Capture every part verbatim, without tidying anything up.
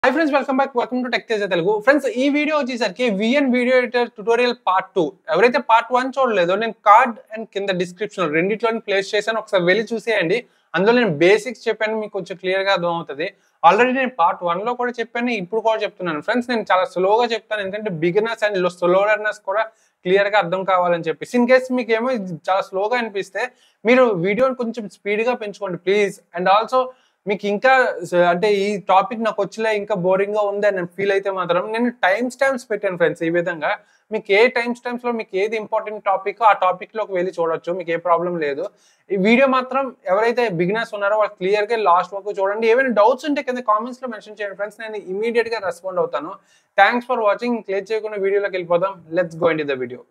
Hi friends, welcome back. Welcome to Tech Teja Telugu. Friends, ఈ video వచ్చేసరికి VN video editor tutorial part two. ఎవరైతే part one చూడలేదో నేను card and కింద description రెండిట్లోని place చేశాను, ఒకసారి వెళ్ళి చూసేయండి. అందులో నేను బేసిక్స్ చెప్పాను, మీకు కొంచెం క్లియర్ గా అర్థం అవుతుంది. ఆల్రెడీ నేను పార్ట్ వన్ లో కూడా చెప్పాను, ఇప్పుడు కూడా చెప్తున్నాను. ఫ్రెండ్స్, నేను చాలా స్లోగా చెప్తాను, ఎందుకంటే బిగినర్స్ అండ్ స్లో లెర్నర్స్ కూడా క్లియర్ గా అర్థం కావాలని చెప్పేసి. ఇన్ కేస్ మీకు ఏమో చాలా స్లోగా అనిపిస్తే మీరు వీడియోని కొంచెం స్పీడ్ గా పెంచుకోండి ప్లీజ్. అండ్ ఆల్సో మీకు ఇంకా అంటే ఈ టాపిక్ నాకు వచ్చలే, ఇంకా బోరింగ్ గా ఉంది అని ఫీల్ అయితే మాత్రం నేను టైమ్ స్టాంప్స్ పెట్టాను ఫ్రెండ్స్. ఈ విధంగా మీకు ఏ టైమ్ స్టాంప్స్ లో మీకు ఏది ఇంపార్టెంట్ టాపిక్ ఆ టాపిక్ లోకి వెళ్ళి చూడొచ్చు, మీకు ఏ ప్రాబ్లం లేదు. ఈ వీడియో మాత్రం ఎవరైతే బిగినర్స్ ఉన్నారో వాళ్ళు క్లియర్ గా లాస్ట్ వరకు చూడండి. ఏమైనా డౌట్స్ ఉంటే కింద కామెంట్స్ లో మెన్షన్ చేయండి ఫ్రెండ్స్, నేను ఇమీడియట్ గా రెస్పాండ్ అవుతాను. Thanks for watching. క్లియర్ చేయకుండా వీడియోలోకి వెళ్ళిపోదాం. Let's go into the video.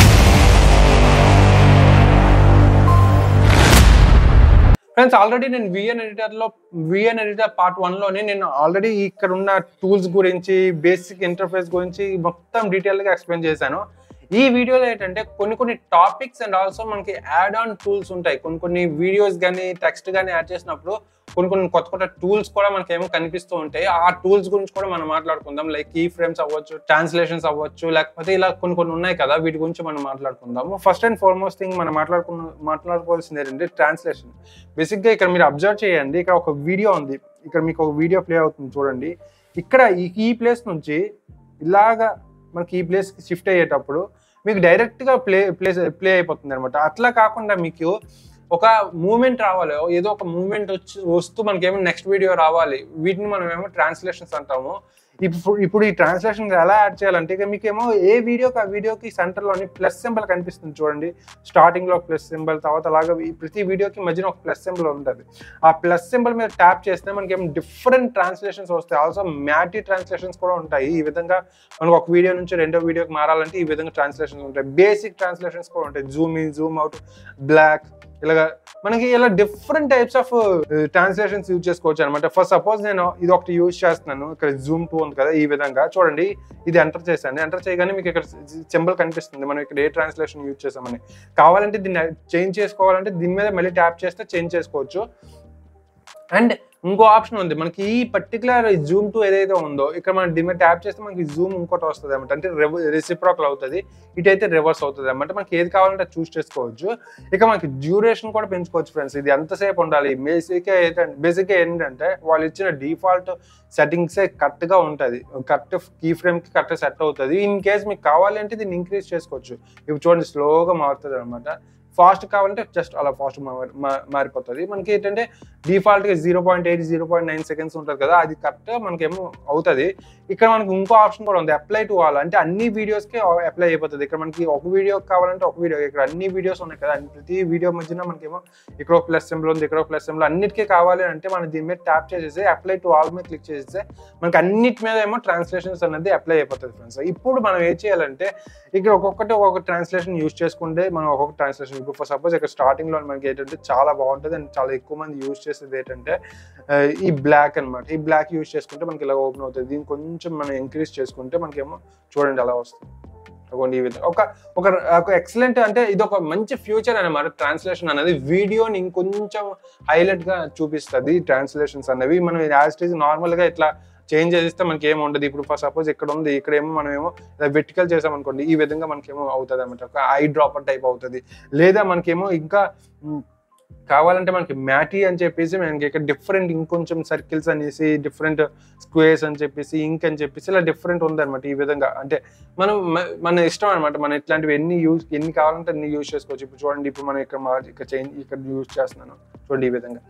Friends, already నేను విఎన్ ఎడిటర్ లో విఎన్ ఎడిటర్ పార్ట్ వన్ లోనే నేను ఆల్రెడీ ఇక్కడ ఉన్న టూల్స్ గురించి, బేసిక్ ఇంటర్ఫేస్ గురించి మొత్తం డీటెయిల్ గా ఎక్స్ప్లెయిన్ చేశాను. ఈ వీడియోలో ఏంటంటే కొన్ని కొన్ని టాపిక్స్ అండ్ ఆల్సో మనకి యాడ్ ఆన్ టూల్స్ ఉంటాయి. కొన్ని కొన్ని వీడియోస్ కానీ టెక్స్ట్ కానీ యాడ్ చేసినప్పుడు కొన్ని కొన్ని కొత్త కొత్త టూల్స్ కూడా మనకి ఏమో కనిపిస్తూ ఉంటాయి. ఆ టూల్స్ గురించి కూడా మనం మాట్లాడుకుందాం. లైక్ కీ ఫ్రేమ్స్ అవ్వచ్చు, ట్రాన్స్లేషన్స్ అవ్వచ్చు, లేకపోతే ఇలా కొన్ని కొన్ని ఉన్నాయి కదా, వీటి గురించి మనం మాట్లాడుకుందాము. ఫస్ట్ అండ్ ఫార్మోస్ట్ థింగ్ మనం మాట్లాడుకున్న మాట్లాడుకోవాల్సింది ఏంటంటే ట్రాన్స్లేషన్. బేసిక్గా ఇక్కడ మీరు అబ్జర్వ్ చేయండి, ఇక్కడ ఒక వీడియో ఉంది, ఇక్కడ మీకు ఒక వీడియో ప్లే అవుతుంది చూడండి. ఇక్కడ ఈ ప్లేస్ నుంచి ఇలాగా మనకి ఈ ప్లేస్కి షిఫ్ట్ అయ్యేటప్పుడు మీకు డైరెక్ట్గా ప్లే ప్లేస్ ప్లే అయిపోతుంది అనమాట. అట్లా కాకుండా మీకు ఒక మూమెంట్ రావాలి, ఏదో ఒక మూమెంట్ వచ్చి వస్తూ మనకేమో నెక్స్ట్ వీడియో రావాలి. వీటిని మనం ఏమో ట్రాన్స్లేషన్స్ అంటాము. ఇప్పుడు ఇప్పుడు ఈ ట్రాన్స్లేషన్ ఎలా యాడ్ చేయాలంటే ఇక మీకేమో ఏ వీడియోకి ఆ వీడియోకి సెంటర్లోని ప్లస్ సింబల్ కనిపిస్తుంది చూడండి. స్టార్టింగ్లో ప్లస్ సింబల్, తర్వాత అలాగా ప్రతి వీడియోకి మధ్యన ఒక ప్లస్ సింబల్ ఉంటుంది. ఆ ప్లస్ సింబల్ మీద ట్యాప్ చేస్తే మనకేమో డిఫరెంట్ ట్రాన్స్లేషన్స్ వస్తాయి. ఆల్సో మ్యాటీ ట్రాన్స్లేషన్స్ కూడా ఉంటాయి. ఈ విధంగా మనకు ఒక వీడియో నుంచి రెండో వీడియోకి మారాలంటే ఈ విధంగా ట్రాన్స్లేషన్స్ ఉంటాయి. బేసిక్ ట్రాన్స్లేషన్స్ కూడా ఉంటాయి. Zoom in, zoom out, block, ఇలాగా మనకి ఇలా different types of translations use చేసుకోవచ్చు అనమాట. ఫస్ట్ సపోజ్ నేను ఇది ఒకటి యూజ్ చేస్తున్నాను, ఇక్కడ జూమ్ టూ ఉంది కదా, ఈ విధంగా చూడండి. ఇది ఎంటర్ చేశాను, ఎంటర్ చేయగానే మీకు ఇక్కడ సింబల్ కనిపిస్తుంది మనం ఇక్కడ ఏ ట్రాన్స్లేషన్ యూజ్ చేసామని. కావాలంటే దీన్ని చేంజ్ చేసుకోవాలంటే దీని మీద మళ్ళీ ట్యాప్ చేస్తే చేంజ్ చేసుకోవచ్చు. అండ్ ఇంకో ఆప్షన్ ఉంది మనకి, ఈ పర్టికులర్ జూమ్ టూ ఏదైతే ఉందో ఇక్కడ మనం దీని మీద ట్యాప్ చేస్తే మనకి జూమ్ ఇంకోటి వస్తుంది అనమాట. అంటే రెసిప్రోకల్ అవుతుంది, ఇటైతే రివర్స్ అవుతుంది అనమాట. మనకి ఏది కావాలంటే చూస్ చేసుకోవచ్చు. ఇక మనకి డ్యూరేషన్ కూడా పెంచుకోవచ్చు ఫ్రెండ్స్. ఇది ఎంతసేపు ఉండాలి, బేసిక్గా ఏంటంటే బేసిక్గా ఏంటంటే వాళ్ళు ఇచ్చిన డిఫాల్ట్ సెట్టింగ్సే కరెక్ట్గా ఉంటుంది, కరెక్ట్ కీ ఫ్రేమ్కి కరెక్ట్ సెట్ అవుతుంది. ఇన్ కేస్ మీకు కావాలంటే దీన్ని ఇంక్రీజ్ చేసుకోవచ్చు. ఇప్పుడు చూడండి స్లోగా మారుతుంది అనమాట. ఫాస్ట్ కావాలంటే జస్ట్ అలా ఫాస్ట్ మారిపోతుంది. మనకి ఏంటంటే డిఫాల్ట్గా zero point eight zero point nine seconds ఉంటుంది కదా, అది కరెక్ట్గా మనకేమో అవుతుంది. ఇక్కడ మనకి ఇంకో ఆప్షన్ కూడా ఉంది, అప్లై టు ఆల్, అంటే అన్ని వీడియోస్కి అప్లై అయిపోతుంది. ఇక్కడ మనకి ఒక వీడియో కావాలంటే ఒక వీడియో, ఇక్కడ అన్ని వీడియోస్ ఉన్నాయి కదా, ప్రతి వీడియో మధ్యన మనకేమో ఇక్కడ ఒక ప్లస్ సింబల్ ఉంది, ఇక్కడ ఒక ప్లస్ సింబల్, అన్నిటికీ కావాలి అంటే మనం దీని మీద ట్యాప్ చేసేసి అప్లై టు ఆల్ మీద క్లిక్ చేసేస్తే మనకి అన్నిటి మీద ఏమో ట్రాన్స్లేషన్స్ అనేది అప్లై అయిపోతుంది ఫ్రెండ్స్. ఇప్పుడు మనం ఏం చేయాలంటే ఇక్కడ ఒక్కొక్కటి ఒక్కొక్క ట్రాన్స్లేషన్ యూజ్ చేసుకుంటే మనం ఒక్కొక్క ట్రాన్స్లేషన్, ఇప్పుడు ఫర్ సపోజ్ ఇక్కడ స్టార్టింగ్లో మనకి ఏంటంటే చాలా బాగుంటుంది అండ్ చాలా ఎక్కువ మంది యూజ్ చేసేది ఏంటంటే ఈ బ్లాక్ అనమాట. ఈ బ్లాక్ యూజ్ చేసుకుంటే మనకి ఇలా ఓపెన్ అవుతుంది. దీన్ని కొంచెం మనం ఇంక్రీజ్ చేసుకుంటే మనకేమో చూడండి అలా వస్తుంది. ఈ విధంగా ఒక ఒక ఎక్సలెంట్, అంటే ఇది ఒక మంచి ఫ్యూచర్ అనమాట. ట్రాన్స్లేషన్ అనేది వీడియోని ఇంకొంచెం హైలైట్ గా చూపిస్తుంది. ట్రాన్స్లేషన్స్ అనేవి మనం యాజ్ ఇట్ ఈజ్ నార్మల్ గా ఇట్లా చేంజ్ చేస్తే మనకి ఏమి ఉండదు. ఇప్పుడు ఫర్ సపోజ్ ఇక్కడ ఉంది, ఇక్కడేమో మనం ఏమో వెర్టికల్ చేసామనుకోండి, ఈ విధంగా మనకేమో అవుతుంది అనమాట. ఒక ఐ డ్రాపర్ టైప్ అవుతుంది. లేదా మనకేమో ఇంకా కావాలంటే మనకి మ్యాటీ అని చెప్పేసి మనకి ఇక్కడ డిఫరెంట్ ఇంకొంచెం సర్కిల్స్ అనేసి, డిఫరెంట్ స్క్వేర్స్ అని చెప్పేసి, ఇంక్ అని చెప్పేసి ఇలా డిఫరెంట్ ఉందన్నమాట. ఈ విధంగా అంటే మనం మన ఇష్టం అనమాట. మనం ఇట్లాంటివి ఎన్ని యూజ్ ఎన్ని కావాలంటే అన్ని యూజ్ చేసుకోవచ్చు. ఇప్పుడు చూడండి, ఇప్పుడు మనం ఇక్కడ ఇక్కడ చేంజ్ ఇక్కడ యూజ్ చేస్తున్నాను చూడండి, ఈ విధంగా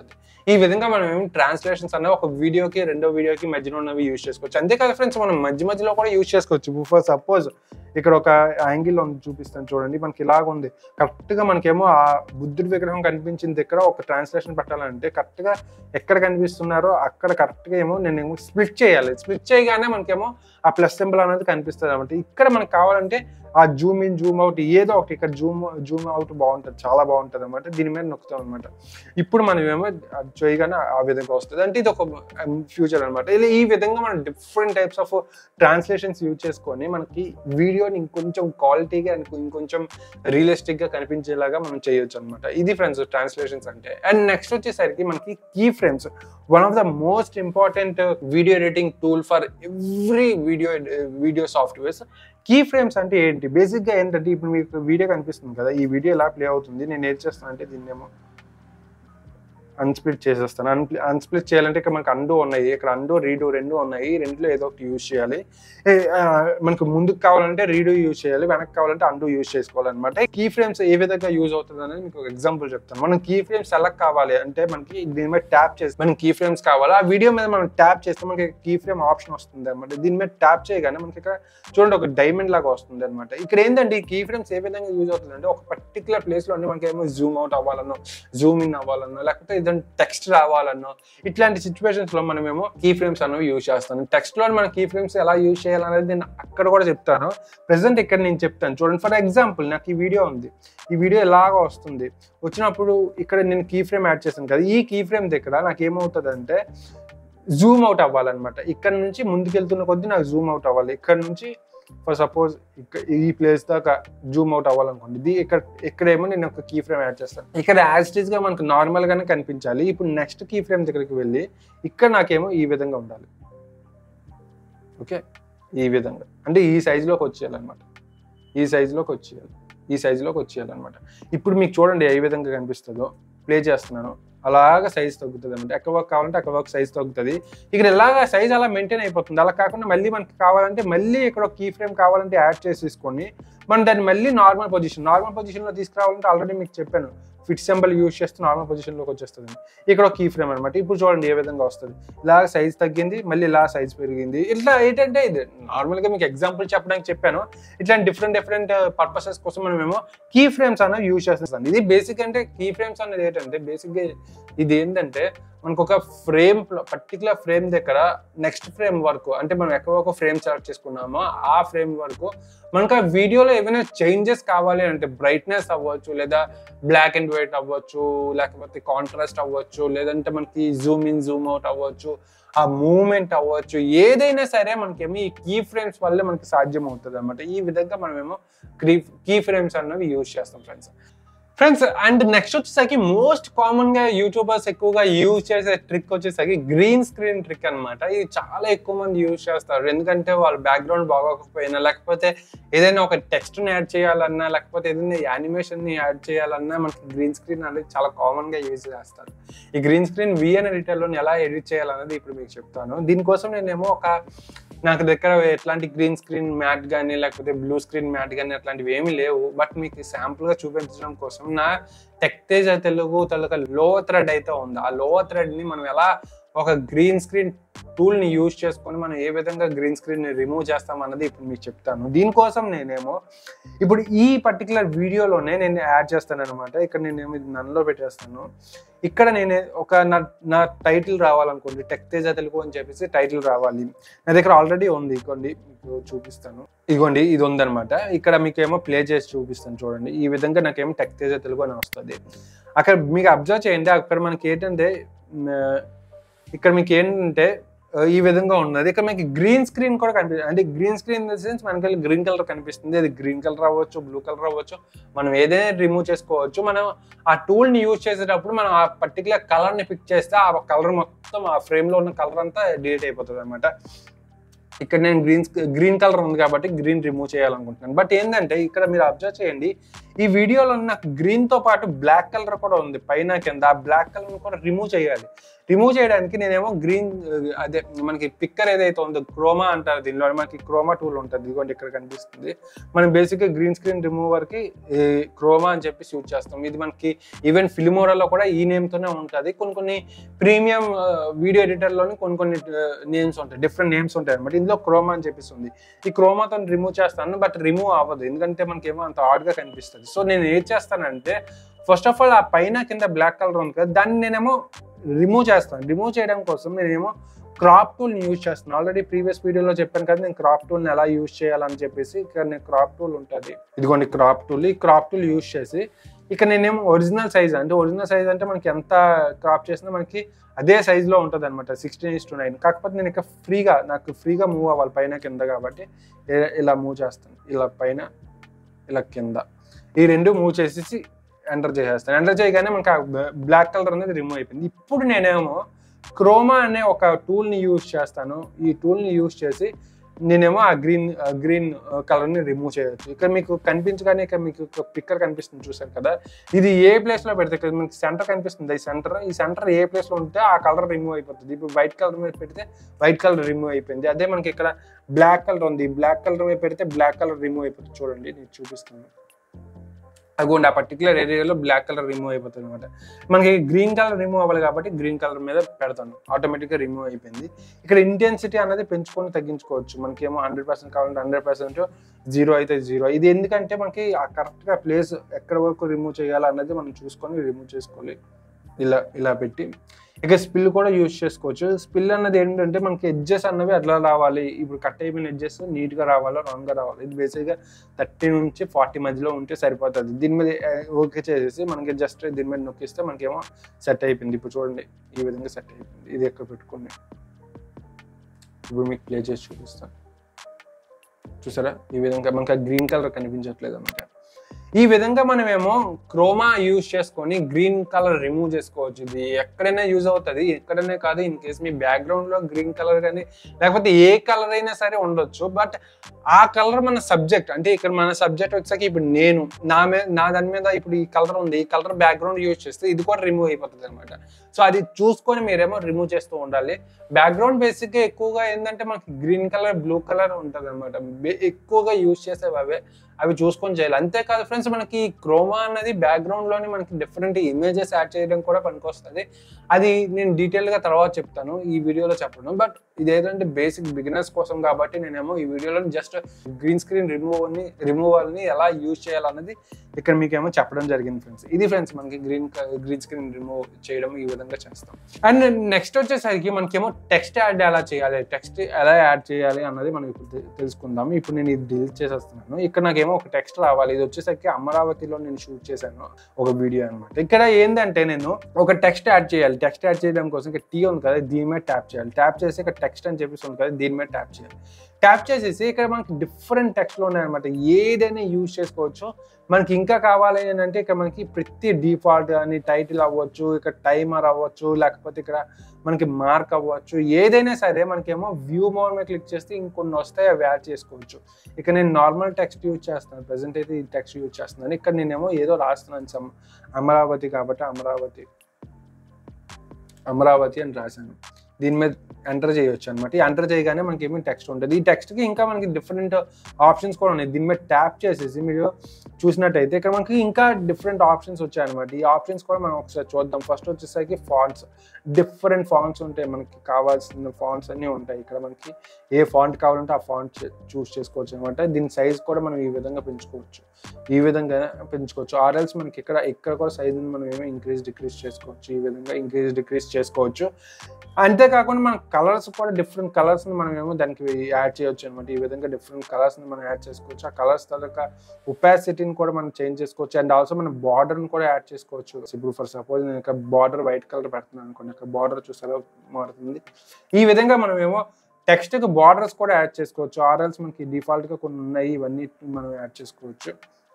ఈ విధంగా మనం ఏమి ట్రాన్స్లేషన్స్ అనే ఒక వీడియోకి రెండో వీడియోకి మధ్యలో ఉన్నవి యూజ్ చేసుకోవచ్చు. అంతేకాదు ఫ్రెండ్స్, మనం మధ్య మధ్యలో కూడా యూజ్ చేసుకోవచ్చు. ఫర్ సపోజ్ ఇక్కడ ఒక యాంగిల్ ఉంది, చూపిస్తాను చూడండి. మనకి ఇలాగ ఉంది, కరెక్ట్గా మనకేమో ఆ బుద్ధుడి విగ్రహం కనిపించింది దగ్గర ఒక ట్రాన్స్లేషన్ పెట్టాలంటే కరెక్ట్గా ఎక్కడ కనిపిస్తున్నారో అక్కడ కరెక్ట్గా ఏమో నేను ఏమో స్ప్లిట్ చేయాలి. స్ప్లిట్ చేయగానే మనకేమో ఆ ప్లస్ సింబల్ అనేది కనిపిస్తుంది అనమాట. ఇక్కడ మనకు కావాలంటే ఆ జూమ్ ఇన్, జూమ్ అవుట్ ఏదో ఒకటి, ఇక్కడ జూమ్ జూమ్ అవుట్ బాగుంటుంది, చాలా బాగుంటుంది అనమాట. దీని మీద నొక్కుతాం అనమాట. ఇప్పుడు మనం ఏమో చేయగానే ఆ విధంగా వస్తుంది. అంటే ఇది ఒక ఫ్యూచర్ అనమాట. ఈ విధంగా మనం different types of translations use చేసుకొని మనకి వీడియోని ఇంకొంచెం క్వాలిటీగా ఇంకొంచెం రియలిస్టిక్ గా కనిపించేలాగా మనం చేయొచ్చు అనమాట. ఇది ఫ్రెండ్స్ ట్రాన్స్లేషన్స్ అంటే. అండ్ నెక్స్ట్ వచ్చేసరికి మనకి key frames. One of the most important video editing tool for every video video softwares. Key frames అంటే ఏంటి? బేసిక్గా ఏంటంటే ఇప్పుడు మీకు వీడియో కనిపిస్తుంది కదా, ఈ వీడియో ఎలా ప్లే అవుతుంది, నేను ఏం చేస్తాను అంటే దీన్నేమో అన్స్ప్లిట్ చేసేస్తాను. అన్ అన్స్ప్లిట్ చేయాలంటే ఇక్కడ మనకు అండో ఉన్నాయి, ఇక్కడ అండో రీడో రెండు ఉన్నాయి, రెండులో ఏదో ఒకటి యూజ్ చేయాలి. మనకు ముందుకు కావాలంటే రీడో యూజ్ చేయాలి, వెనక్కి కావాలంటే అండో యూజ్ చేసుకోవాలన్నమాట. కీ ఫ్రేమ్స్ ఏ విధంగా యూజ్ అవుతుంది అనేది మీకు ఒక ఎగ్జాంపుల్ చెప్తాను. మనం కీ ఫ్రేమ్స్ ఎలా కావాలి అంటే మనకి దీని మీద ట్యాప్ చేసి మనం కీ ఫ్రేమ్స్ కావాలి, ఆ వీడియో మీద మనం ట్యాప్ చేస్తే మనకి కీ ఫ్రేమ్ ఆప్షన్ వస్తుంది అనమాట. దీని మీద ట్యాప్ చేయగానే మనకి ఇక్కడ చూడండి ఒక డైమండ్ లాగా వస్తుంది అనమాట. ఇక్కడ ఏంటంటే ఈ కీ ఫ్రేమ్స్ ఏ విధంగా యూజ్ అవుతుంది అంటే ఒక పర్టికులర్ ప్లేస్ లో మనకి ఏమో జూమ్ అవుట్ అవ్వాలన్నో, జూమ్ ఇన్ అవ్వాలన్నో, లేకపోతే టెక్స్ట్ రావాలన్నో, ఇట్లాంటి సిచ్యువేషన్స్ లో మనమేమో కీ ఫ్రేమ్స్ అనేవి యూజ్ చేస్తాను. టెక్స్ట్ లో మన కీ ఫ్రేమ్స్ ఎలా యూజ్ చేయాలనేది నేను అక్కడ కూడా చెప్తాను. ప్రెసెంట్ ఇక్కడ నేను చెప్తాను చూడండి. ఫర్ ఎగ్జాంపుల్ నాకు ఈ వీడియో ఉంది, ఈ వీడియో ఎలాగా వస్తుంది, వచ్చినప్పుడు ఇక్కడ నేను కీ ఫ్రేమ్ యాడ్ చేశాను కదా, ఈ కీ ఫ్రేమ్ దగ్గర నాకు ఏమవుతుంది అంటే జూమ్ అవుట్ అవ్వాలన్నమాట. ఇక్కడ నుంచి ముందుకెళ్తున్న కొద్దీ నాకు జూమ్ అవుట్ అవ్వాలి. ఇక్కడ నుంచి ఫర్ సపోజ్ ఇక్కడ ఈ ప్లేస్ దాకా జూమ్ అవుట్ అవ్వాలనుకోండి, ఇది ఇక్కడ ఇక్కడేమో నేను ఒక కీ ఫ్రేమ్ యాడ్ చేస్తాను. ఇక్కడ యాజ్ ఇట్ ఈస్ గా మనకు నార్మల్ గానే కనిపించాలి. ఇప్పుడు నెక్స్ట్ కీ ఫ్రేమ్ దగ్గరికి వెళ్ళి ఇక్కడ నాకేమో ఈ విధంగా ఉండాలి. ఓకే, ఈ విధంగా అంటే ఈ సైజులోకి వచ్చేయాలన్నమాట, ఈ సైజులోకి వచ్చేయాలి, ఈ సైజులోకి వచ్చేయాలన్నమాట. ఇప్పుడు మీకు చూడండి ఏ విధంగా కనిపిస్తుందో. ప్లే చేస్తున్నాను, అలాగా సైజ్ తగ్గుతుంది అనమాట. ఎక్కడ వర్క్ కావాలంటే అక్కడ వర్క్ సైజ్ తగ్గుతుంది. ఇక్కడ ఎలాగా సైజ్ అలా మెయింటైన్ అయిపోతుంది. అలా కాకుండా మళ్ళీ మనకి కావాలంటే మళ్ళీ ఇక్కడ కీ ఫ్రేమ్ కావాలంటే యాడ్ చేసి తీసుకొని మనం దాన్ని మళ్ళీ నార్మల్ పొజిషన్ నార్మల్ పొజిషన్లో తీసుకురావాలంటే ఆల్రెడీ మీకు చెప్పాను, ఫిట్ సింబల్ యూజ్ చేస్తే నార్మల్ పొజిషన్లోకి వచ్చేస్తుంది. ఇక్కడ ఒక కీ ఫ్రేమ్ అనమాట. ఇప్పుడు చూడండి ఏ విధంగా వస్తుంది. ఇలా సైజ్ తగ్గింది, మళ్ళీ ఇలా సైజ్ పెరిగింది. ఇట్లా ఏంటంటే ఇది నార్మల్గా మీకు ఎగ్జాంపుల్ చెప్పడానికి చెప్పాను. ఇట్లాంటి డిఫరెంట్ డిఫరెంట్ పర్పసెస్ కోసం మనమేమో కీ ఫ్రేమ్స్ అనేవి యూజ్ చేస్తాం. ఇది బేసిక్ అంటే కీ ఫ్రేమ్స్ అనేది ఏంటంటే బేసిక్గా ఇది ఏంటంటే మనకు ఒక ఫ్రేమ్ పర్టికులర్ ఫ్రేమ్ దగ్గర నెక్స్ట్ ఫ్రేమ్ వరకు అంటే మనం ఎక్కడ ఒక ఫ్రేమ్ సెలెక్ట్ చేసుకున్నామో ఆ ఫ్రేమ్ వరకు మనకు ఆ వీడియోలో ఏమైనా చేంజెస్ కావాలి అంటే బ్రైట్నెస్ అవ్వచ్చు, లేదా బ్లాక్ అండ్ వైట్ అవ్వచ్చు, లేకపోతే కాంట్రాస్ట్ అవ్వచ్చు, లేదంటే మనకి జూమ్ ఇన్ జూమ్ అవుట్ అవ్వచ్చు, ఆ మూవ్మెంట్ అవ్వచ్చు, ఏదైనా సరే మనకేమో ఈ కీ ఫ్రేమ్స్ వల్లే మనకి సాధ్యం అవుతుంది అనమాట. ఈ విధంగా మనమేమో కీ కీ ఫ్రేమ్స్ అన్నవి యూజ్ చేస్తాం ఫ్రెండ్స్. ఫ్రెండ్స్ అండ్ నెక్స్ట్ వచ్చేసరికి మోస్ట్ కామన్ గా యూట్యూబర్స్ ఎక్కువగా యూజ్ చేసే ట్రిక్ వచ్చేసరికి గ్రీన్ స్క్రీన్ ట్రిక్ అనమాట. ఇది చాలా ఎక్కువ మంది యూజ్ చేస్తారు. ఎందుకంటే వాళ్ళ బ్యాక్గ్రౌండ్ బాగోకపోయినా, లేకపోతే ఏదైనా ఒక టెక్స్ట్ ని యాడ్ చేయాలన్నా, లేకపోతే ఏదైనా యానిమేషన్ ని యాడ్ చేయాలన్నా మనకి గ్రీన్ స్క్రీన్ అనేది చాలా కామన్ గా యూజ్ చేస్తారు. ఈ గ్రీన్ స్క్రీన్ విఎన్ ఎడిటర్ లో ఎలా ఎడిట్ చేయాలనేది ఇప్పుడు మీకు చెప్తాను. దీనికోసం నేనేమో ఒక నాకు దగ్గర ఎట్లాంటి గ్రీన్ స్క్రీన్ మ్యాట్ కానీ లేకపోతే బ్లూ స్క్రీన్ మ్యాట్ కానీ అట్లాంటివి ఏమీ లేవు. బట్ మీకు శాంపుల్ గా చూపించడం కోసం నా టెక్ తేజ తెలుగు తలక లోవర్ థ్రెడ్ అయితే ఉంది. ఆ లోవర్ థ్రెడ్ ని మనం ఎలా ఒక గ్రీన్ స్క్రీన్ టూల్ ని యూజ్ చేసుకొని మనం ఏ విధంగా గ్రీన్ స్క్రీన్ ని రిమూవ్ చేస్తాం అన్నది ఇప్పుడు మీకు చెప్తాను. దీనికోసం నేనేమో ఇప్పుడు ఈ పర్టికులర్ వీడియోలోనే నేను యాడ్ చేస్తాను అనమాట. ఇక్కడ నేనేమో ఇది నన్నులో పెట్టేస్తాను. ఇక్కడ నేను ఒక నా నా టైటిల్ రావాలనుకోండి, టెక్ తేజ తెలుగు అని చెప్పేసి టైటిల్ రావాలి. నా దగ్గర ఆల్రెడీ ఉంది, ఇదిగోండి మీకు చూపిస్తాను. ఇదిగోండి ఇది ఉందనమాట. ఇక్కడ మీకేమో ప్లే చేసి చూపిస్తాను చూడండి. ఈ విధంగా నాకేమో టెక్ తేజ తెలుగు అని వస్తుంది. అక్కడ మీకు అబ్జర్వ్ చేయండి, అక్కడ మనకి ఏంటంటే ఇక్కడ మీకు ఏంటంటే ఈ విధంగా ఉన్నది. ఇక్కడ మనకి గ్రీన్ స్క్రీన్ కూడా కనిపిస్తుంది. అంటే green screen in the sense మనకి గ్రీన్ కలర్ కనిపిస్తుంది. అది గ్రీన్ కలర్ అవ్వచ్చు, బ్లూ కలర్ అవ్వచ్చు, మనం ఏదైనా రిమూవ్ చేసుకోవచ్చు. మనం ఆ టూల్ ని యూజ్ చేసేటప్పుడు మనం ఆ పర్టికులర్ కలర్ ని పిక్ చేస్తే ఆ కలర్ మొత్తం ఆ ఫ్రేమ్ లో ఉన్న కలర్ అంతా డిలీట్ అయిపోతుంది అనమాట. ఇక్కడ నేను గ్రీన్ గ్రీన్ కలర్ ఉంది కాబట్టి గ్రీన్ రిమూవ్ చేయాలనుకుంటున్నాను. బట్ ఏంటంటే ఇక్కడ మీరు అబ్జర్వ్ చేయండి, ఈ వీడియోలో నాకు గ్రీన్ తో పాటు బ్లాక్ కలర్ కూడా ఉంది పైన కింద. ఆ బ్లాక్ కలర్ కూడా రిమూవ్ చేయాలి. రిమూవ్ చేయడానికి నేనేమో గ్రీన్ అదే మనకి పిక్కర్ ఏదైతే ఉందో క్రోమా అంటారు, దీనిలో మనకి క్రోమా టూల్ ఉంటుంది. ఇదిగోండి ఇక్కడ కనిపిస్తుంది. మనం బేసిక్గా గ్రీన్ స్క్రీన్ రిమూవర్ కి క్రోమా అని చెప్పి యూజ్ చేస్తాం. ఇది మనకి ఈవెన్ ఫిల్మోరాలో కూడా ఈ నేమ్ తోనే ఉంటుంది. కొన్ని కొన్ని ప్రీమియం వీడియో ఎడిటర్లోని కొన్ని కొన్ని నేమ్స్ ఉంటాయి, డిఫరెంట్ నేమ్స్ ఉంటాయి అనమాట. ఇందులో క్రోమా అని చెప్పేసి ఉంది. ఈ క్రోమాతో రిమూవ్ చేస్తాను, బట్ రిమూవ్ అవ్వదు ఎందుకంటే మనకేమో అంత హార్డ్గా కనిపిస్తుంది. సో నేను ఏం చేస్తానంటే ఫస్ట్ ఆఫ్ ఆల్ ఆ పైన కింద బ్లాక్ కలర్ ఉంది కదా, దాన్ని నేనేమో రిమూవ్ చేస్తాను. రిమూవ్ చేయడం కోసం నేనేమో క్రాప్ టూల్ని యూజ్ చేస్తాను. ఆల్రెడీ ప్రీవియస్ వీడియోలో చెప్పాను కదా నేను క్రాప్ టూల్ని ఎలా యూజ్ చేయాలని చెప్పేసి. ఇక్కడ నేను క్రాప్ టూల్ ఉంటుంది, ఇదిగోండి క్రాప్ టూల్. ఈ క్రాప్ టూల్ యూజ్ చేసి ఇక్కడ నేనేమో ఒరిజినల్ సైజ్ అంటే ఒరిజినల్ సైజ్ అంటే మనకి ఎంత క్రాప్ చేసినా మనకి అదే సైజులో ఉంటుంది అనమాట, సిక్స్టీన్ ఇస్ టు నైన్. కాకపోతే నేను ఇక్కడ ఫ్రీగా నాకు ఫ్రీగా మూవ్ అవ్వాలి పైన కింద కాబట్టి ఇలా మూవ్ చేస్తాను. ఇలా పైన ఇలా కింద ఈ రెండు మూవ్ చేసేసి ఎంటర్ చేసేస్తాను. ఎంటర్ చేయగానే మనకి బ్లాక్ కలర్ అనేది రిమూవ్ అయిపోయింది. ఇప్పుడు నేనేమో క్రోమా అనే ఒక టూల్ని యూజ్ చేస్తాను. ఈ టూల్ని యూజ్ చేసి నేనేమో ఆ గ్రీన్ గ్రీన్ కలర్ని రిమూవ్ చేయవచ్చు. ఇక్కడ మీకు కనిపించగానే ఇక్కడ మీకు పిక్కర్ కనిపిస్తుంది చూసారు కదా, ఇది ఏ ప్లేస్లో పెడితే ఇక్కడ మీకు సెంటర్ కనిపిస్తుంది. ఈ సెంటర్ ఈ సెంటర్ ఏ ప్లేస్లో ఉంటే ఆ కలర్ రిమూవ్ అయిపోతుంది. ఇప్పుడు వైట్ కలర్ మీద పెడితే వైట్ కలర్ రిమూవ్ అయిపోయింది. అదే మనకి ఇక్కడ బ్లాక్ కలర్ ఉంది, బ్లాక్ కలర్ మీద పెడితే బ్లాక్ కలర్ రిమూవ్ అయిపోతుంది. చూడండి నేను చూపిస్తాను. అగోండి ఆ పర్టికులర్ ఏరియాలో బ్లాక్ కలర్ రిమూవ్ అయిపోతుంది అనమాట. మనకి గ్రీన్ కలర్ రిమూవ్ అవ్వాలి కాబట్టి గ్రీన్ కలర్ మీద పెడతాను, ఆటోమేటిక్గా రిమూవ్ అయిపోయింది. ఇక్కడ ఇంటెన్సిటీ అనేది పెంచుకొని తగ్గించుకోవచ్చు. మనకి ఏమో హండ్రెడ్ పర్సెంట్ కావాలంటే హండ్రెడ్ పర్సెంట్, జీరో అయితే జీరో. ఇది ఎందుకంటే మనకి ఆ కరెక్ట్గా ప్లేస్ ఎక్కడ వరకు రిమూవ్ చేయాలన్నది మనం చూసుకొని రిమూవ్ చేసుకోవాలి. ఇలా ఇలా పెట్టి ఇక స్పిల్ కూడా యూజ్ చేసుకోవచ్చు. స్పిల్ అన్నది ఏంటంటే మనకి ఎడ్జెస్ అన్నవి అట్లా రావాలి. ఇప్పుడు కట్ అయిపోయిన ఎడ్జెస్ నీట్గా రావాలో రౌండ్గా రావాలి. ఇది బేసిక్గా థర్టీ నుంచి ఫార్టీ మధ్యలో ఉంటే సరిపోతుంది. దీని మీద ఓకే చేసేసి మనకి జస్ట్ దీని మీద నొక్కిస్తే మనకేమో సెట్ అయిపోయింది. ఇప్పుడు చూడండి ఈ విధంగా సెట్ అయిపోయింది. ఇది ఎక్కడ పెట్టుకోండి, ఇప్పుడు మీకు ప్లే చేసి చూపిస్తాను. చూసారా ఈ విధంగా మనకి గ్రీన్ కలర్ కనిపించట్లేదు అన్నమాట. ఈ విధంగా మనమేమో క్రోమా యూజ్ చేసుకొని గ్రీన్ కలర్ రిమూవ్ చేసుకోవచ్చు. ఇది ఎక్కడైనా యూజ్ అవుతుంది, ఎక్కడైనా కాదు. ఇన్ కేస్ మీ బ్యాక్గ్రౌండ్లో గ్రీన్ కలర్ కానీ లేకపోతే ఏ కలర్ అయినా సరే ఉండొచ్చు. బట్ ఆ కలర్ మన సబ్జెక్ట్, అంటే ఇక్కడ మన సబ్జెక్ట్ వచ్చాక ఇప్పుడు నేను నా మీద నా దాని మీద ఇప్పుడు ఈ కలర్ ఉంది, ఈ కలర్ బ్యాక్గ్రౌండ్ యూజ్ చేస్తే ఇది కూడా రిమూవ్ అయిపోతుంది అనమాట. సో అది చూసుకొని మీరేమో రిమూవ్ చేస్తూ ఉండాలి. బ్యాక్గ్రౌండ్ బేసిక్గా ఎక్కువగా ఏంటంటే మనకి గ్రీన్ కలర్, బ్లూ కలర్ ఉంటుంది అనమాట. ఎక్కువగా యూజ్ చేసేవి అవే, అవి చూసుకొని చేయాలి. అంతేకాదు ఫ్రెండ్స్, మనకి క్రోమా అనేది బ్యాక్గ్రౌండ్లోని మనకి డిఫరెంట్ ఇమేజెస్ యాడ్ చేయడం కూడా పనికొస్తుంది. అది నేను డీటెయిల్గా తర్వాత చెప్తాను, ఈ వీడియోలో చెప్పను. బట్ ఇది ఏంటంటే బేసిక్ బిగినర్స్ కోసం కాబట్టి నేనేమో ఈ వీడియోలో జస్ట్ గ్రీన్ స్క్రీన్ రిమూవల్ని రిమూవల్ని ఎలా యూజ్ చేయాలన్నది ఇక్కడ మీకేమో చెప్పడం జరిగింది ఫ్రెండ్స్. ఇది ఫ్రెండ్స్ మనకి గ్రీన్ గ్రీన్ స్క్రీన్ రిమూవ్ చేయడం ఈ విధంగా చేస్తాం. అండ్ నెక్స్ట్ వచ్చేసరికి మనకేమో టెక్స్ట్ యాడ్ ఎలా చేయాలి, టెక్స్ట్ ఎలా యాడ్ చేయాలి అన్నది మనం ఇప్పుడు తెలుసుకుందాం. ఇప్పుడు నేను ఇది డిలీట్ చేసేస్తున్నాను. ఇక్కడ నాకేమో ఒక టెక్స్ట్ రావాలి. ఇది వచ్చేసరికి అమరావతిలో నేను షూట్ చేశాను ఒక వీడియో అనమాట. ఇక్కడ ఏంటంటే నేను ఒక టెక్స్ట్ యాడ్ చేయాలి. టెక్స్ట్ యాడ్ చేయడం కోసం ఇక్కడ టీ ఉంది కదా, దీని మీద ట్యాప్ చేయాలి. ట్యాప్ చేసి ఇక్కడ టెక్స్ట్ అని చెప్పేసి ఉంది కదా, దీని మీద ట్యాప్ చేయాలి. ట్యాప్ చేసేసి ఇక్కడ మనకి డిఫరెంట్ టెక్స్ట్లు ఉన్నాయన్నమాట. ఏదైనా యూజ్ చేసుకోవచ్చు. మనకి ఇంకా కావాలి ఏంటంటే ఇక్కడ మనకి ప్రతి డిఫాల్ట్ అని టైటిల్ అవ్వచ్చు, ఇక్కడ టైమర్ అవ్వచ్చు, లేకపోతే ఇక్కడ మనకి మార్క్ అవ్వచ్చు, ఏదైనా సరే మనకేమో వ్యూ మోర్ మీద క్లిక్ చేస్తే ఇంకొన్ని వస్తాయి, అవి యాడ్ చేసుకోవచ్చు. ఇక్కడ నేను నార్మల్ టెక్స్ట్ యూజ్ చేస్తున్నాను, ప్రెసెంట్ అయితే ఈ టెక్స్ట్ యూజ్ చేస్తున్నాను. ఇక్కడ నేనేమో ఏదో రాస్తున్నాను, అమరావతి కాబట్టి అమరావతి అమరావతి అని రాశాను. దీని మీద ఎంటర్ చేయొచ్చు అనమాట. ఈ ఎంటర్ చేయగానే మనకి ఏమి టెక్స్ట్ ఉంటుంది. ఈ టెక్స్ట్కి ఇంకా మనకి డిఫరెంట్ ఆప్షన్స్ కూడా ఉన్నాయి. దీని మీద ట్యాప్ చేసేసి మీరు చూసినట్టయితే ఇక్కడ మనకి ఇంకా డిఫరెంట్ ఆప్షన్స్ వచ్చాయన్నమాట. ఈ ఆప్షన్స్ కూడా మనం ఒకసారి చూద్దాం. ఫస్ట్ వచ్చేసరికి ఫాంట్స్, డిఫరెంట్ ఫాంట్స్ ఉంటాయి. మనకి కావాల్సిన ఫాంట్స్ అన్నీ ఉంటాయి. ఇక్కడ మనకి ఏ ఫాంట్ కావాలంటే ఆ ఫాంట్ చూస్ చేసుకోవచ్చు అనమాట. దీని సైజ్ కూడా మనం ఈ విధంగా పెంచుకోవచ్చు, ఈ విధంగా పెంచుకోవచ్చు. ఆర్ఎల్స్ మనకి ఇక్కడ ఇక్కడ కూడా సైజుని మనం ఏమో ఇంక్రీజ్ డిక్రీజ్ చేసుకోవచ్చు. ఈ విధంగా ఇంక్రీజ్ డిక్రీజ్ చేసుకోవచ్చు. అంతేకాకుండా మన కలర్స్ కూడా డిఫరెంట్ కలర్స్ని మనం ఏమో దానికి యాడ్ చేయొచ్చు అనమాట. ఈ విధంగా డిఫరెంట్ కలర్స్ని మనం యాడ్ చేసుకోవచ్చు. ఆ కలర్స్ తాలూకా ఒపాసిటీని కూడా మనం చేంజ్ చేసుకోవచ్చు. అండ్ ఆల్సో మనం బార్డర్ని కూడా యాడ్ చేసుకోవచ్చు. ఇప్పుడు ఫర్ సపోజ్ నేను ఇక్కడ బార్డర్ వైట్ కలర్ పెడుతున్నాను అనుకోండి, ఇక్కడ బార్డర్ చూసారా మారుతుంది. ఈ విధంగా మనం ఏమో టెక్స్ట్కి బార్డర్స్ కూడా యాడ్ చేసుకోవచ్చు. ఆర్ఎల్స్ మనకి డిఫాల్ట్గా కొన్ని ఉన్నాయి, ఇవన్నీ మనం యాడ్ చేసుకోవచ్చు.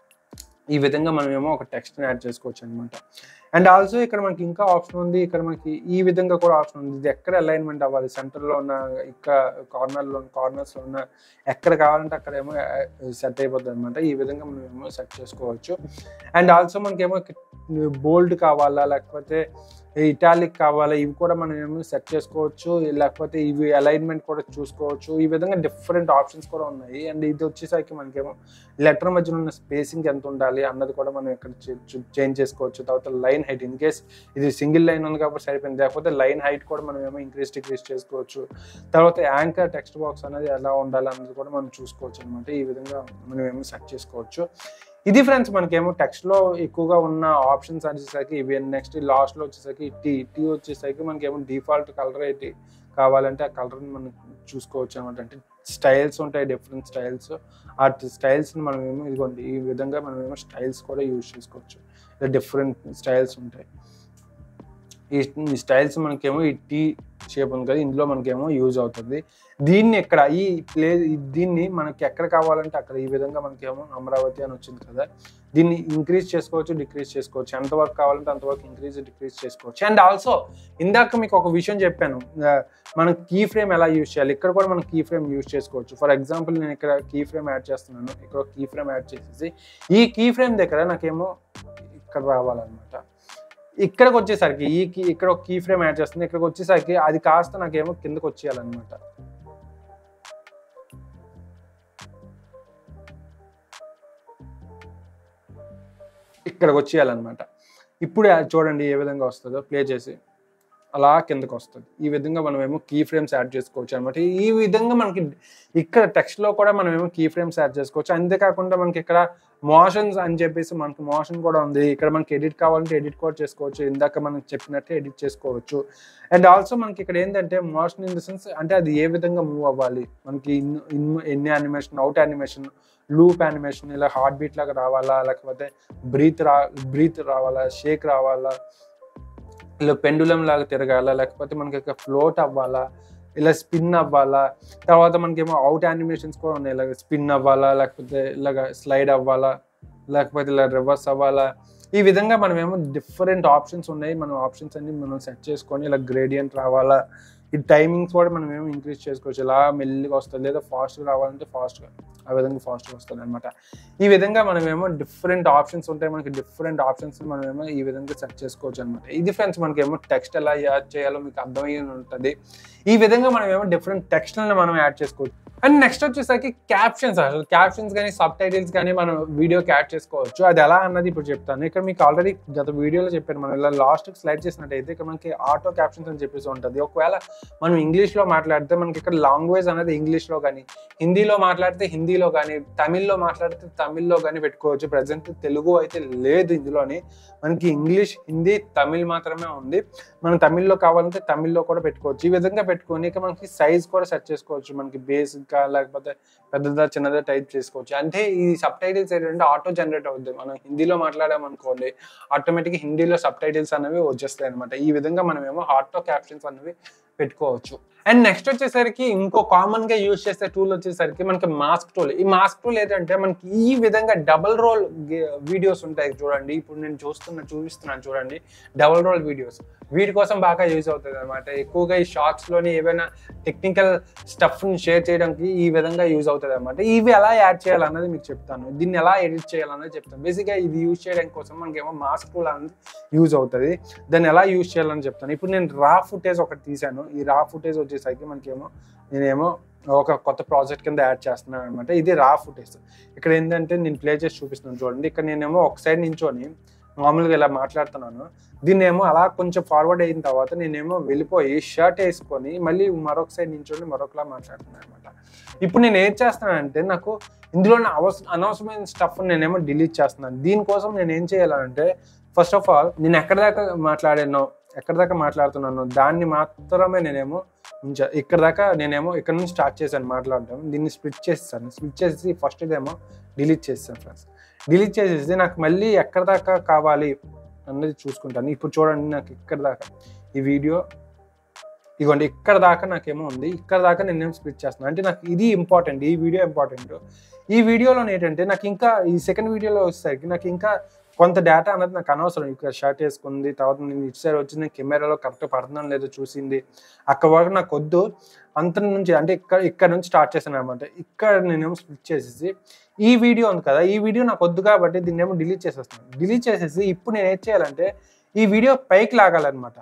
ఈ విధంగా మనం ఏమో ఒక టెక్స్ట్ని యాడ్ చేసుకోవచ్చు అనమాట. అండ్ ఆల్సో ఇక్కడ మనకి ఇంకా ఆప్షన్ ఉంది. ఇక్కడ మనకి ఈ విధంగా కూడా ఆప్షన్ ఉంది. ఇది ఎక్కడ అలైన్మెంట్ అవ్వాలి, సెంటర్లో ఉన్న, ఇక్కడ కార్నర్లో కార్నర్స్లో ఉన్న, ఎక్కడ కావాలంటే అక్కడ ఏమో సెట్ అయిపోతుంది అనమాట. ఈ విధంగా మనం ఏమో సెట్ చేసుకోవచ్చు. అండ్ ఆల్సో మనకేమో బోల్డ్ కావాలా లేకపోతే ఇటాలిక్ కావాలా, ఇవి కూడా మనం ఏమో సెట్ చేసుకోవచ్చు. లేకపోతే ఇవి అలైన్మెంట్ కూడా చూసుకోవచ్చు. ఈ విధంగా డిఫరెంట్ ఆప్షన్స్ కూడా ఉన్నాయి. అండ్ ఇది వచ్చేసరికి మనకేమో లెటర్ మధ్యలో ఉన్న స్పేసింగ్ ఎంత ఉండాలి అన్నది కూడా మనం ఇక్కడ చేంజ్ చేసుకోవచ్చు. తర్వాత లైన్ హైట్, ఇన్ కేస్ ఇది సింగిల్ లైన్ ఉంది కాబట్టి సరిపోయింది, లేకపోతే లైన్ హైట్ కూడా మనం ఏమో ఇంక్రీజ్ డిక్రీజ్ చేసుకోవచ్చు. తర్వాత యాంకర్ టెక్స్ట్ బాక్స్ అనేది ఎలా ఉండాలి అన్నది కూడా మనం చూసుకోవచ్చు అనమాట. ఈ విధంగా మనం ఏమో సెట్ చేసుకోవచ్చు. ఇది ఫ్రెండ్స్ మనకేమో టెక్స్ట్లో ఎక్కువగా ఉన్న ఆప్షన్స్ వచ్చేసరికి ఇవి. నెక్స్ట్ లాస్ట్లో వచ్చేసరికి టీ టీ వచ్చేసరికి మనకేమో డిఫాల్ట్ కలర్ అయితే కావాలంటే ఆ కలర్ని మనం చూసుకోవచ్చు అనమాట. అంటే స్టైల్స్ ఉంటాయి, డిఫరెంట్ స్టైల్స్. ఆ స్టైల్స్ని మనం ఏమో ఇదిగోండి ఈ విధంగా మనం ఏమో స్టైల్స్ కూడా యూజ్ చేసుకోవచ్చు. డిఫరెంట్ స్టైల్స్ ఉంటాయి. ఈ స్టైల్స్ మనకేమో ఈ టీ షేప్ ఉంది కదా, ఇందులో మనకేమో యూజ్ అవుతుంది. దీన్ని ఎక్కడ ఈ ప్లే దీన్ని మనకి ఎక్కడ కావాలంటే అక్కడ ఈ విధంగా మనకేమో అమరావతి అని వచ్చింది కదా, దీన్ని ఇంక్రీజ్ చేసుకోవచ్చు, డిక్రీజ్ చేసుకోవచ్చు. ఎంతవరకు కావాలంటే అంతవరకు ఇంక్రీజ్ డిక్రీజ్ చేసుకోవచ్చు. అండ్ ఆల్సో ఇందాక మీకు ఒక విషయం చెప్పాను, మనం కీ ఫ్రేమ్ ఎలా యూజ్ చేయాలి. ఇక్కడ కూడా మనం కీ ఫ్రేమ్ యూజ్ చేసుకోవచ్చు. ఫర్ ఎగ్జాంపుల్ నేను ఇక్కడ కీ ఫ్రేమ్ యాడ్ చేస్తున్నాను. ఇక్కడ కీ ఫ్రేమ్ యాడ్ చేసేసి ఈ కీ ఫ్రేమ్ దగ్గర నాకేమో ఇక్కడ రావాలన్నమాట. ఇక్కడికి వచ్చేసరికి ఈ కీ ఇక్కడ ఒక కీ ఫ్రేమ్ యాడ్ చేస్తుంది. ఇక్కడికి వచ్చేసరికి అది కాస్త నాకేమో కిందకు వచ్చేయాలన్నమాట. ఇక్కడికి వచ్చేయాలన్నమాట. ఇప్పుడు చూడండి ఏ విధంగా వస్తుందో, ప్లే చేసి అలా కిందకు వస్తుంది. ఈ విధంగా మనమేమో కీ ఫ్రేమ్స్ యాడ్ చేసుకోవచ్చు అనమాట. ఈ విధంగా మనకి ఇక్కడ టెక్స్ట్లో కూడా మనమేమో కీ ఫ్రేమ్స్ యాడ్ చేసుకోవచ్చు. అంతేకాకుండా మనకి ఇక్కడ మోషన్స్ అని చెప్పేసి మనకి మోషన్ కూడా ఉంది. ఇక్కడ మనకి ఎడిట్ కావాలంటే ఎడిట్ కూడా చేసుకోవచ్చు. ఇందాక మనం చెప్పినట్టే ఎడిట్ చేసుకోవచ్చు. అండ్ ఆల్సో మనకి ఇక్కడ ఏంటంటే మోషన్ ఇన్ ద సెన్స్ అంటే అది ఏ విధంగా మూవ్ అవ్వాలి, మనకి ఇన్ ఇన్ ఎన్ని animation, out animation, loop animation, ఇలా హార్ట్ బీట్ లాగా రావాలా, లేకపోతే బ్రీత్ రా బ్రీత్ రావాలా, షేక్ రావాలా, ఇలా పెండులం లాగా తిరగాల, లేకపోతే మనకి ఇక్కడ ఫ్లోట్ అవ్వాలా, ఇలా స్పిన్ అవ్వాలా. తర్వాత మనకేమో అవుట్ యానిమేషన్స్ కూడా ఉన్నాయి, ఇలాగ స్పిన్ అవ్వాలా, లేకపోతే ఇలాగ స్లైడ్ అవ్వాలా, లేకపోతే ఇలా రివర్స్ అవ్వాలా. ఈ విధంగా మనమేమో డిఫరెంట్ ఆప్షన్స్ ఉన్నాయి. మనం ఆప్షన్స్ అన్ని మనం సెట్ చేసుకొని ఇలా గ్రేడియంట్ రావాలా, ఈ టైమింగ్స్ కూడా మనం ఏమో ఇంక్రీజ్ చేసుకోవచ్చు. ఇలా మెల్లిగా వస్తుంది, లేదా ఫాస్ట్గా రావాలంటే ఫాస్ట్గా ఆ విధంగా ఫాస్ట్గా వస్తుంది అనమాట. ఈ విధంగా మనమేమో డిఫరెంట్ ఆప్షన్స్ ఉంటాయి. మనకి డిఫరెంట్ ఆప్షన్స్ మనమేమో ఈ విధంగా సెట్ చేసుకోవచ్చు అనమాట. ఇది ఫ్రెండ్స్ మనకేమో టెక్స్ట్ ఎలా యాడ్ చేయాలో మీకు అర్థమయ్యే ఉంటుంది. ఈ విధంగా మనమేమో డిఫరెంట్ టెక్స్ట్లను మనం యాడ్ చేసుకోవచ్చు. అండ్ నెక్స్ట్ వచ్చేసరికి క్యాప్షన్స్. అసలు క్యాప్షన్స్ కానీ సబ్ టైటిల్స్ కానీ మనం వీడియోకి యాడ్ చేసుకోవచ్చు. అది ఎలా అన్నది ఇప్పుడు చెప్తాను. ఇక్కడ మీకు ఆల్రెడీ గత వీడియోలో చెప్పాను. మనం ఇలా లాస్ట్కి స్లైడ్ చేసినట్టయితే ఇక్కడ మనకి ఆటో క్యాప్షన్స్ అని చెప్పేసి ఉంటుంది. ఒకవేళ మనం ఇంగ్లీష్లో మాట్లాడితే మనకి ఇక్కడ లాంగ్వేజ్ అనేది ఇంగ్లీష్లో కానీ, హిందీలో మాట్లాడితే హిందీలో కానీ, తమిళ్లో మాట్లాడితే తమిళ్లో కానీ పెట్టుకోవచ్చు. ప్రజెంట్ తెలుగు అయితే లేదు ఇందులోని, మనకి ఇంగ్లీష్, హిందీ, తమిళ్ మాత్రమే ఉంది. మనం తమిళ్లో కావాలంటే తమిళ్లో కూడా పెట్టుకోవచ్చు. ఈ విధంగా పెట్టుకొని ఇక మనకి సైజ్ కూడా సెట్ చేసుకోవచ్చు. మనకి బేసిక్ లేకపోతే పెద్దదా చిన్నదా టైప్ చేసుకోవచ్చు. అంటే ఈ సబ్ టైటిల్స్ ఏంటంటే ఆటో జనరేట్ అవుతుంది. మనం హిందీలో మాట్లాడామనుకోండి, ఆటోమేటిక్గా హిందీలో సబ్ టైటిల్స్ అనేవి వచ్చేస్తాయి అనమాట. ఈ విధంగా మనమేమో ఆటో క్యాప్షన్స్ అనేవి పెట్టుకోవచ్చు. అండ్ నెక్స్ట్ వచ్చేసరికి ఇంకో కామన్ గా యూజ్ చేసే టూల్ వచ్చేసరికి మనకి మాస్క్ టూల్. ఈ మాస్క్ టూల్ ఏంటంటే మనకి ఈ విధంగా డబుల్ రోల్ వీడియోస్ ఉంటాయి చూడండి. ఇప్పుడు నేను చూస్తున్నా చూపిస్తున్నాను చూడండి, డబుల్ రోల్ వీడియోస్ వీటి కోసం బాగా యూజ్ అవుతుంది అనమాట. ఎక్కువగా ఈ షార్ట్స్ లోని ఏవైనా టెక్నికల్ స్టఫ్ ని షేర్ చేయడానికి ఈ విధంగా యూజ్ అవుతుంది అనమాట. ఇవి ఎలా యాడ్ చేయాలన్నది మీకు చెప్తాను, దీన్ని ఎలా ఎడిట్ చేయాలన్నది చెప్తాను. బేసిక్గా ఇది యూజ్ చేయడానికి కోసం మనకేమో మాస్క్ టూల్ అనేది యూజ్ అవుతుంది. దాన్ని ఎలా యూజ్ చేయాలని చెప్తాను. ఇప్పుడు నేను రా ఫుటేజ్ ఒకటి తీసాను. ఈ రా ఫుటేజ్ వచ్చేసరికి మనకేమో నేనేమో ఒక కొత్త ప్రాజెక్ట్ కింద యాడ్ చేస్తున్నాను అనమాట. ఇది రా ఫుటేజ్. ఇక్కడ ఏంటంటే నేను ప్లే చేసి చూపిస్తున్నాను చూడండి. ఇక్కడ నేనేమో ఒక సైడ్ నించొని మామూలుగా ఇలా మాట్లాడుతున్నాను. దీన్ని ఏమో అలా కొంచెం ఫార్వర్డ్ అయిన తర్వాత నేనేమో వెళ్ళిపోయి షర్ట్ వేసుకొని మళ్ళీ మరొక సైడ్ నించొని మరొకలా మాట్లాడుతున్నాను అనమాట. ఇప్పుడు నేను ఏం చేస్తున్నానంటే నాకు ఇందులో అవసరం అనవసరమైన స్టఫ్ నేనేమో డిలీట్ చేస్తున్నాను. దీనికోసం నేను ఏం చేయాలంటే ఫస్ట్ ఆఫ్ ఆల్ నేను ఎక్కడి దాకా మాట్లాడానో ఎక్కడి దాకా మాట్లాడుతున్నాను దాన్ని మాత్రమే నేనేమో ఉంచా. ఇక్కడ దాకా నేనేమో ఇక్కడ నుంచి స్టార్ట్ చేశాను మాట్లాడటం. దీన్ని స్ప్లిట్ చేస్తాను. స్ప్లిట్ చేసి ఫస్ట్ ఇదేమో డిలీట్ చేస్తాను ఫ్రెండ్స్. డిలీట్ చేసేసి నాకు మళ్ళీ ఎక్కడ దాకా కావాలి అన్నది చూసుకుంటాను. ఇప్పుడు చూడండి, నాకు ఇక్కడ దాకా ఈ వీడియో ఇదిగోండి, ఇక్కడ దాకా నాకేమో ఉంది. ఇక్కడ దాకా నేనేమో స్ప్లిట్ చేస్తున్నాను. అంటే నాకు ఇది ఇంపార్టెంట్, ఈ వీడియో ఇంపార్టెంట్. ఈ వీడియోలో ఏంటంటే నాకు ఇంకా ఈ సెకండ్ వీడియోలో వచ్చేసరికి నాకు ఇంకా కొంత డేటా అనేది నాకు అనవసరం. ఇక్కడ షర్ట్ వేసుకుంది, తర్వాత నేను ఇటు సైడ్ వచ్చి నేను కెమెరాలో కరెక్ట్ పడుతున్నాను లేదో చూసింది, అక్కడ వరకు నాకు వద్దు. అంత నుంచి అంటే ఇక్కడ ఇక్కడ నుంచి స్టార్ట్ చేశాను అనమాట. ఇక్కడ నేనేమో స్ప్లిట్ చేసేసి ఈ వీడియో ఉంది కదా, ఈ వీడియో నాకు వద్దు కాబట్టి దీన్ని ఏమో డిలీట్ చేసేస్తాను. డిలీట్ చేసేసి ఇప్పుడు నేను ఏం చేయాలంటే ఈ వీడియో పైకి లాగాలన్నమాట.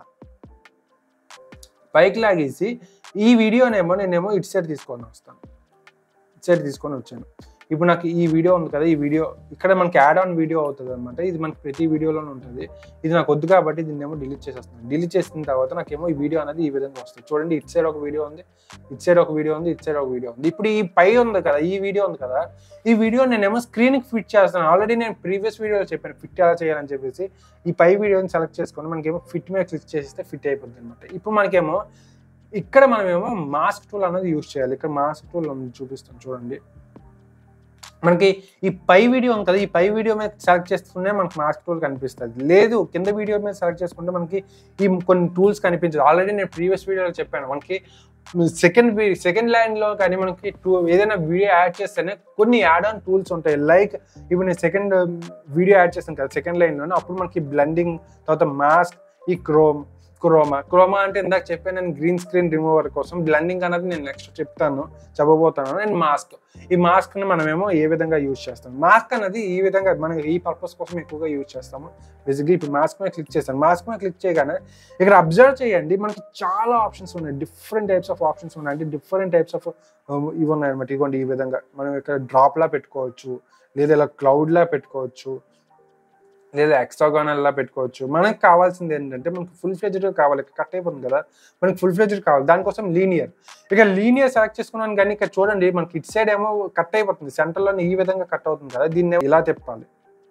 పైకి లాగేసి ఈ వీడియోనేమో నేనేమో ఇటు సైడ్ తీసుకొని వస్తాను. ఇటు సైడ్ తీసుకొని వచ్చాను. ఇప్పుడు నాకు ఈ వీడియో ఉంది కదా, ఈ వీడియో ఇక్కడ మనకి యాడ్ ఆన్ వీడియో అవుతుంది అనమాట. ఇది మనకి ప్రతి వీడియోలోనే ఉంటుంది. ఇది నాకు వద్దు కాబట్టి దీన్ని ఏమో డిలీట్ చేసేస్తాను. డిలీట్ చేసిన తర్వాత నాకేమో ఈ వీడియో అనేది ఈ విధంగా వస్తుంది. చూడండి, ఇటు సైడ్ ఒక వీడియో ఉంది, ఇటు సైడ్ ఒక వీడియో ఉంది, ఇటు సైడ్ ఒక వీడియో ఉంది. ఇప్పుడు ఈ పై ఉంది కదా, ఈ వీడియో ఉంది కదా, ఈ వీడియో నేనేమో స్క్రీన్కి ఫిట్ చేస్తాను. ఆల్రెడీ నేను ప్రీవియస్ వీడియోలో చెప్పాను ఫిట్ ఎలా చేయాలని చెప్పేసి. ఈ పై వీడియోని సెలెక్ట్ చేసుకొని మనకేమో ఫిట్ మీద క్లిక్ చేస్తే ఫిట్ అయిపోతుంది అనమాట. ఇప్పుడు మనకేమో ఇక్కడ మనమేమో మాస్క్ టూల్ అనేది యూజ్ చేయాలి. ఇక్కడ మాస్క్ టూల్ చూపిస్తాను చూడండి. మనకి ఈ పై వీడియో ఉంది కదా, ఈ పై వీడియో మీద సెలెక్ట్ చేస్తూనే మనకి మాస్క్ టూల్ కనిపిస్తుంది. లేదు కింద వీడియో మీద సెలెక్ట్ చేసుకుంటే మనకి ఈ కొన్ని టూల్స్ కనిపించదు. ఆల్రెడీ నేను ప్రీవియస్ వీడియోలో చెప్పాను, మనకి సెకండ్ సెకండ్ లైన్లో కానీ మనకి టూ ఏదైనా వీడియో యాడ్ చేస్తేనే కొన్ని యాడ్ ఆన్ టూల్స్ ఉంటాయి. లైక్ ఇప్పుడు నేను సెకండ్ వీడియో యాడ్ చేస్తాను కదా సెకండ్ లైన్లోనే, అప్పుడు మనకి బ్లెండింగ్, తర్వాత మాస్క్, ఈ క్రోమ్ క్రోమా క్రోమా అంటే ఇందాక చెప్పాను నేను గ్రీన్ స్క్రీన్ రిమూవర్ కోసం. బ్లెండింగ్ అనేది నేను నెక్స్ట్ చెప్తాను చెప్పబోతాను. అండ్ మాస్క్, ఈ మాస్క్ని మనమేమో ఏ విధంగా యూజ్ చేస్తాం. మాస్క్ అనేది ఈ విధంగా మనం ఈ పర్పస్ కోసం ఎక్కువగా యూజ్ చేస్తాము. బేసిక్గా ఇప్పుడు మాస్క్ మీద క్లిక్ చేస్తాను. మాస్క్ మీద క్లిక్ చేయగానే ఇక్కడ అబ్జర్వ్ చేయండి, మనకి చాలా ఆప్షన్స్ ఉన్నాయి, డిఫరెంట్ టైప్స్ ఆఫ్ ఆప్షన్స్ ఉన్నాయి. అంటే డిఫరెంట్ టైప్స్ ఆఫ్ ఇవి ఉన్నాయి అనమాట. ఇవ్వండి ఈ విధంగా మనం ఇక్కడ డ్రాప్లా పెట్టుకోవచ్చు, లేదా ఇలా క్లౌడ్లా పెట్టుకోవచ్చు, లేదా ఎక్స్ట్రాగానల్లా పెట్టుకోవచ్చు. మనకు కావాల్సింది ఏంటంటే మనకి ఫుల్ ఫ్లెడ్జ్డ్ కావాలి, కట్ అయిపోతుంది కదా, మనకి ఫుల్ ఫ్లెడ్జ్డ్ కావాలి. దానికోసం లీనియర్, ఇక లీనియర్ సెలెక్ట్ చేసుకున్నాను. కానీ ఇక్కడ చూడండి మనకి ఇటు సైడ్ ఏమో కట్ అయిపోతుంది, సెంటర్లో ఈ విధంగా కట్ అవుతుంది కదా, దీన్ని ఇలా తిప్పాలి,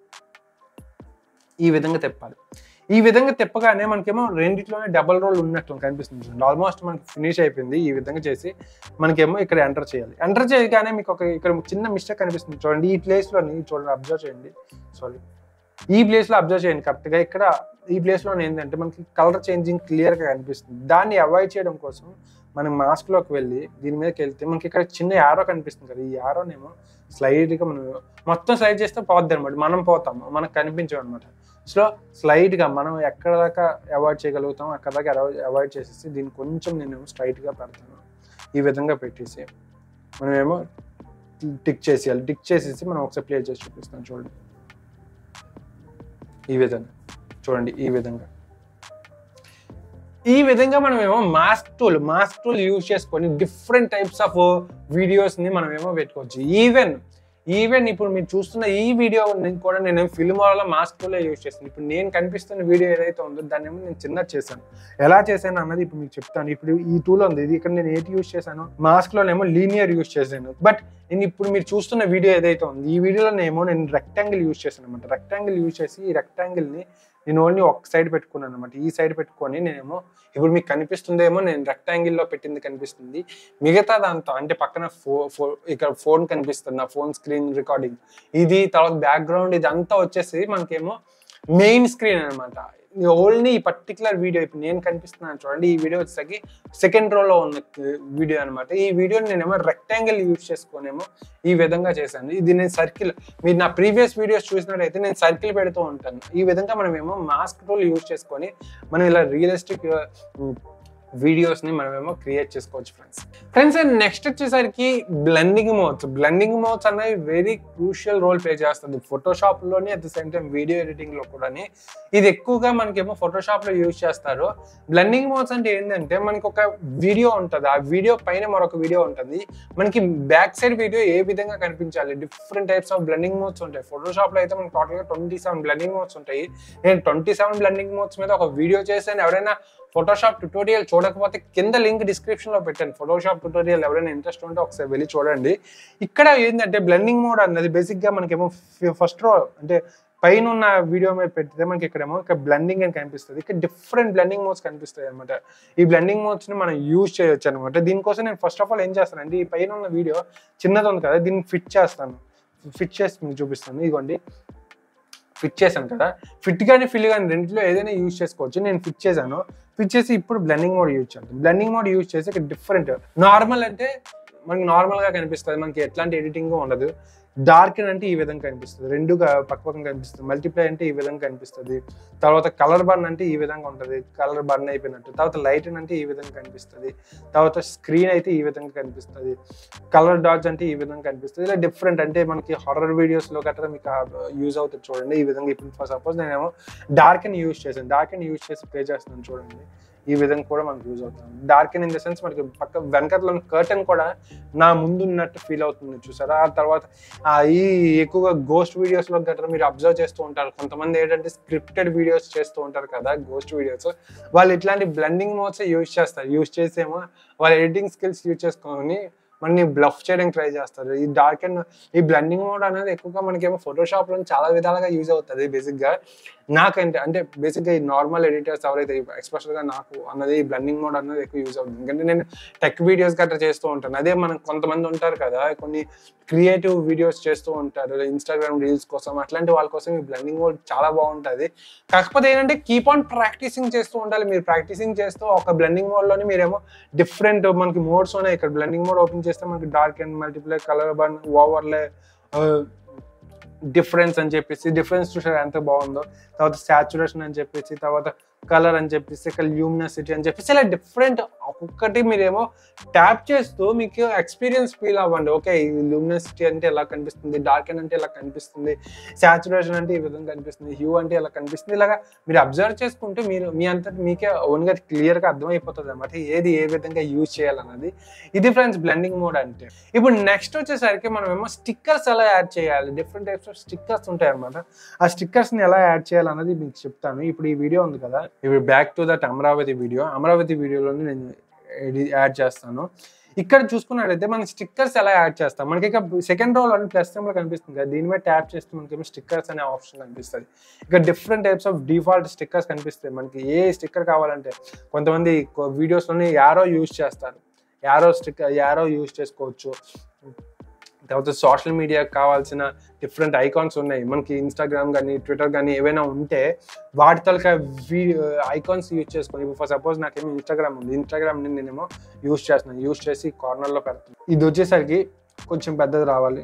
ఈ విధంగా తిప్పాలి. ఈ విధంగా తిప్పగానే మనకేమో రెండిట్లోనే డబల్ రోల్ ఉన్నట్టు కనిపిస్తుంది. ఆల్మోస్ట్ మనకి ఫినిష్ అయిపోయింది. ఈ విధంగా చేసి మనకేమో ఇక్కడ ఎంటర్ చేయాలి. ఎంటర్ చేయగానే మీకు ఒక ఇక్కడ చిన్న మిస్టేక్ కనిపిస్తుంది చూడండి. ఈ ప్లేస్లోని చూడండి, అబ్జర్వ్ చేయండి, సారీ ఈ ప్లేస్లో అబ్జర్వ్ చేయండి కరెక్ట్గా. ఇక్కడ ఈ ప్లేస్లో ఏంటంటే మనకి కలర్ చేంజింగ్ క్లియర్గా కనిపిస్తుంది. దాన్ని అవాయిడ్ చేయడం కోసం మనం మాస్క్లోకి వెళ్ళి దీని మీదకి వెళ్తే మనకి ఇక్కడ చిన్న యారో కనిపిస్తుంది కదా, ఈ యారోనేమో స్లైడ్గా మనం మొత్తం స్లైడ్ చేస్తే పోద్ది అనమాట, మనం పోతాము, మనకు కనిపించాం అనమాట. సో స్లైడ్గా మనం ఎక్కడ దాకా అవాయిడ్ చేయగలుగుతాం అక్కడ దాకా అవాయిడ్ చేసేసి దీన్ని కొంచెం నేను స్ట్రైట్గా పెడతాను. ఈ విధంగా పెట్టేసి మనమేమో టిక్ చేసేయాలి. టిక్ చేసేసి మనం ఒకసారి ప్లే చేసి చూపిస్తాం చూడండి. ఈ విధంగా చూడండి, ఈ విధంగా ఈ విధంగా మనమేమో mask tool mask tool use చేసుకొని డిఫరెంట్ టైప్స్ ఆఫ్ వీడియోస్ని మనమేమో పెట్టుకోవచ్చు. ఈవెన్ ఈవెన్ ఇప్పుడు మీరు చూస్తున్న ఈ వీడియో కూడా నేను ఫిల్మోరాలో మాస్క్ టూలే యూజ్ చేస్తాను. ఇప్పుడు నేను కనిపిస్తున్న వీడియో ఏదైతే ఉందో దాన్ని ఏమో నేను చిన్నది చేశాను. ఎలా చేశాను అన్నది ఇప్పుడు మీకు చెప్తాను. ఇప్పుడు ఈ టూల్ ఉంది, ఇది ఇక్కడ నేను ఏంటి యూజ్ చేశాను, మాస్క్లోనేమో లీనియర్ యూజ్ చేశాను. బట్ నేను ఇప్పుడు మీరు చూస్తున్న వీడియో ఏదైతే ఉంది ఈ వీడియోలోనేమో నేను రెక్టాంగిల్ యూజ్ చేశాను అనమాట. రెక్టాంగిల్ యూజ్ చేసి ఈ రెక్టాంగిల్ని నేను ఓన్లీ ఒక సైడ్ పెట్టుకున్నాను అనమాట. ఈ సైడ్ పెట్టుకొని నేనేమో ఇప్పుడు మీకు కనిపిస్తుందేమో నేను రెక్టాంగిల్లో పెట్టింది కనిపిస్తుంది, మిగతా దాంతో అంటే పక్కన ఫో ఫో ఇక్కడ ఫోన్ కనిపిస్తుంది, నా ఫోన్ స్క్రీన్ రికార్డింగ్ ఇది, తర్వాత బ్యాక్గ్రౌండ్ ఇదంతా వచ్చేసి మనకేమో మెయిన్ స్క్రీన్ అనమాట. ఓన్లీ ఈ పర్టికులర్ వీడియో ఇప్పుడు నేను కనిపిస్తున్నాను చూడండి, ఈ వీడియో వచ్చేసరికి సెకండ్ రోలో ఉన్న వీడియో అనమాట. ఈ వీడియోని నేనేమో రెక్టాంగిల్ యూజ్ చేసుకునేమో ఈ విధంగా చేశాను. ఇది నేను సర్కిల్, మీరు నా ప్రీవియస్ వీడియోస్ చూసినట్టయితే నేను సర్కిల్ పెడుతూ ఉంటాను. ఈ విధంగా మనమేమో మాస్క్ టూల్ యూజ్ చేసుకొని మనం ఇలా రియలిస్టిక్ వీడియోస్ని మనమేమో క్రియేట్ చేసుకోవచ్చు ఫ్రెండ్స్. ఫ్రెండ్స్ నెక్స్ట్ వచ్చేసరికి బ్లెండింగ్ మోడ్స్. బ్లెండింగ్ మోడ్స్ అనేవి వెరీ క్రూషియల్ రోల్ ప్లే చేస్తుంది ఫోటోషాప్లోని, at the same time video ఎడిటింగ్లో కూడా. ఇది ఎక్కువగా మనకేమో ఫోటోషాప్లో యూజ్ చేస్తారు. బ్లెండింగ్ మోడ్స్ అంటే ఏంటంటే మనకి ఒక వీడియో ఉంటుంది, ఆ వీడియో పైన మరొక వీడియో ఉంటుంది, మనకి బ్యాక్ సైడ్ వీడియో ఏ విధంగా కనిపించాలి. Different types of blending modes ఉంటాయి. ఫోటోషాప్లో అయితే మనకి టోటల్గా ట్వంటీ సెవెన్ బ్లెండింగ్ మోడ్స్ ఉంటాయి. నేను ట్వంటీ సెవెన్ బ్లెండింగ్ మోడ్స్ మీద ఒక వీడియో చేశాను. ఎవరైనా ఫోటోషాప్ ట్యుటోరియల్ చూడకపోతే కింద లింక్ డిస్క్రిప్షన్లో పెట్టాను. ఫోటోషాప్ ట్యుటోరియల్ ఎవరైనా ఇంట్రెస్ట్ ఉంటే ఒకసారి వెళ్ళి చూడండి. ఇక్కడ ఏంటంటే బ్లెండింగ్ మోడ్ అన్నది బేసిక్గా మనకేమో ఫస్ట్ రో అంటే పైన ఉన్న వీడియో మీద పెడితే మనకి ఇక్కడేమో ఇక్కడ బ్లెండింగ్ అని కనిపిస్తుంది. ఇక్కడ డిఫరెంట్ బ్లెండింగ్ మోడ్స్ కనిపిస్తాయి అనమాట. ఈ బ్లెండింగ్ మోడ్స్ని మనం యూజ్ చేయొచ్చు అనమాట. దీనికోసం నేను ఫస్ట్ ఆఫ్ ఆల్ ఏం చేస్తానంటే ఈ పైన ఉన్న వీడియో చిన్నది ఉంది కదా, దీన్ని ఫిట్ చేస్తాను. ఫిట్ చేసి మీకు చూపిస్తాను. ఇదిగోండి ఫిట్ చేశాను కదా, ఫిట్ కానీ ఫిల్ కానీ రెండింటిలో ఏదైనా యూజ్ చేసుకోవచ్చు. నేను ఫిట్ చేశాను. ఫిట్ చేసి ఇప్పుడు బ్లెండింగ్ మోడ్ యూజ్ చేస్తాను. బ్లెండింగ్ మోడ్ యూజ్ చేసి ఇక్కడ డిఫరెంట్, నార్మల్ అంటే మనకి నార్మల్గా కనిపిస్తుంది, మనకి ఎట్లాంటి ఎడిటింగ్ ఉండదు. డార్క్ అంటే ఈ విధంగా కనిపిస్తుంది, రెండు పక్క పక్కన కనిపిస్తుంది. మల్టిప్లై అంటే ఈ విధంగా కనిపిస్తుంది. తర్వాత కలర్ బర్న్ అంటే ఈ విధంగా ఉంటుంది, కలర్ బర్న్ అయిపోయినట్టు. తర్వాత లైట్ అంటే ఈ విధంగా కనిపిస్తుంది. తర్వాత స్క్రీన్ అయితే ఈ విధంగా కనిపిస్తుంది. కలర్ డాట్స్ అంటే ఈ విధంగా కనిపిస్తుంది. ఇలా డిఫరెంట్ అంటే మనకి హారర్ వీడియోస్లో గట్రా మీకు యూజ్ అవుతుంది చూడండి. ఈ విధంగా ఇప్పుడు ఫర్ సపోజ్ నేనేమో డార్క్ అని యూజ్ చేశాను, డార్క్ అని యూజ్ చేసి ప్లే చేస్తున్నాను చూడండి. ఈ విధంగా కూడా మనకు యూజ్ అవుతుంది. డార్క్ ఇన్ ద సెన్స్ మనకి పక్క వెనకట్లో కర్టన్ కూడా నా ముందు ఉన్నట్టు ఫీల్ అవుతుంది చూసారా. ఆ తర్వాత ఈ ఎక్కువగా గోస్ట్ వీడియోస్లో గట్రా మీరు అబ్జర్వ్ చేస్తూ ఉంటారు. కొంతమంది ఏంటంటే స్క్రిప్టెడ్ వీడియోస్ చేస్తూ ఉంటారు కదా, గోస్ట్ వీడియోస్, వాళ్ళు ఇట్లాంటి బ్లెండింగ్ మోడ్స్ యూజ్ చేస్తారు. యూజ్ చేసేమో వాళ్ళ ఎడిటింగ్ స్కిల్స్ యూజ్ చేసుకొని మనని బ్లఫ్ చేయడానికి ట్రై చేస్తారు. ఈ డార్క్ అండ్ ఈ బ్లెండింగ్ మోడ్ అనేది ఎక్కువగా మనకేమో ఫోటోషాప్‌లో చాలా విధాలుగా యూజ్ అవుతది బేసిక్‌గా. నాకంటే అంటే బేసిక్‌గా ఈ నార్మల్ ఎడిటర్స్ ఎవరైతే ఎస్పెషల్‌గా నాకు అన్నది ఈ బ్లెండింగ్ మోడ్ అనేది ఎక్కువ యూజ్ అవుతుంది. ఎందుకంటే నేను టెక్ వీడియోస్ గట్రా చేస్తూ ఉంటాను. అదే మనం కొంతమంది ఉంటారు కదా! కొన్ని క్రియేటివ్ వీడియోస్ చేస్తూ ఉంటారు. ఇన్‌స్టాగ్రామ్ రీల్స్ కోసం అట్లాంటి వాళ్ళ కోసం ఈ బ్లెండింగ్ మోడ్ చాలా బావుంటది. కాకపోతే ఏంటంటే కీప్ ఆన్ ప్రాక్టీసింగ్ చేస్తూ ఉండాలి. మీరు ప్రాక్టీసింగ్ చేస్తూ ఒక బ్లెండింగ్ మోడ్‌లోనే మీరేమో డిఫరెంట్ మనకి మోడ్స్ ఉన్నాయి. ఇక్కడ బ్లెండింగ్ మోడ్ ఓపెన్ చేస్తే మనకి dark and multiply, colour burn, overlay, ah, difference అని చెప్పేసి డిఫరెన్స్ చూసారా ఎంత బాగుందో. తర్వాత సాచురేషన్ అని చెప్పేసి, తర్వాత కలర్ అని చెప్పేసి, ఇక్కడ ల్యూమినసిటీ అని చెప్పేసి ఇలా డిఫరెంట్ ఒక్కొక్కటి మీరేమో ట్యాప్ చేస్తూ మీకు ఎక్స్పీరియన్స్ ఫీల్ అవ్వండి. ఓకే, ఈ ల్యూమినసిటీ అంటే ఎలా కనిపిస్తుంది, డార్క్ అంటే ఎలా కనిపిస్తుంది, సాచురేషన్ అంటే ఈ విధంగా కనిపిస్తుంది, హ్యూ అంటే ఎలా కనిపిస్తుంది. ఇలాగా మీరు అబ్జర్వ్ చేసుకుంటే మీరు మీ అంతటి మీకే ఓన్గా క్లియర్గా అర్థమైపోతుంది అనమాట ఏది ఏ విధంగా యూజ్ చేయాలన్నది. ఇది ఫ్రెండ్స్ బ్లెండింగ్ మోడ్ అంటే. ఇప్పుడు నెక్స్ట్ వచ్చేసరికి మనం ఏమో స్టిక్కర్స్ ఎలా యాడ్ చేయాలి. డిఫరెంట్ టైప్స్ ఆఫ్ స్టిక్కర్స్ ఉంటాయి అనమాట. ఆ స్టిక్కర్స్ని ఎలా యాడ్ చేయాలన్నది మీకు చెప్తాను. ఇప్పుడు ఈ వీడియో ఉంది కదా, ఇప్పుడు back to that Amaravati video. Amaravati వీడియోలోని నేను యాడ్ చేస్తాను. ఇక్కడ చూసుకున్నట్లయితే మనం స్టిక్కర్స్ ఎలా యాడ్ చేస్తాం. మనకి ఇక సెకండ్ రోలో ప్లస్ సింబల్ కనిపిస్తుంది కదా, దీని మీద ట్యాప్ చేస్తే మనకి స్టిక్కర్స్ అనే ఆప్షన్ కనిపిస్తుంది. ఇక్కడ different types of default stickers కనిపిస్తాయి. మనకి ఏ స్టిక్కర్ కావాలంటే కొంతమంది వీడియోస్లోని యారో యూజ్ చేస్తారు. యారో స్టిక్కర్ యారో యూజ్ చేసుకోవచ్చు. తర్వాత సోషల్ మీడియాకి కావాల్సిన డిఫరెంట్ ఐకాన్స్ ఉన్నాయి. మనకి ఇన్స్టాగ్రామ్ కానీ ట్విట్టర్ కానీ ఏవైనా ఉంటే వాటి తలక వీ ఐకాన్స్ యూజ్ చేసుకొని, ఇప్పుడు ఫర్ సపోజ్ నాకేమో ఇన్స్టాగ్రామ్ ఉంది, ఇన్స్టాగ్రామ్ని నేనేమో యూజ్ చేస్తున్నాను. యూజ్ చేసి కార్నర్లో పెడుతున్నాను. ఇది వచ్చేసరికి కొంచెం పెద్దది రావాలి,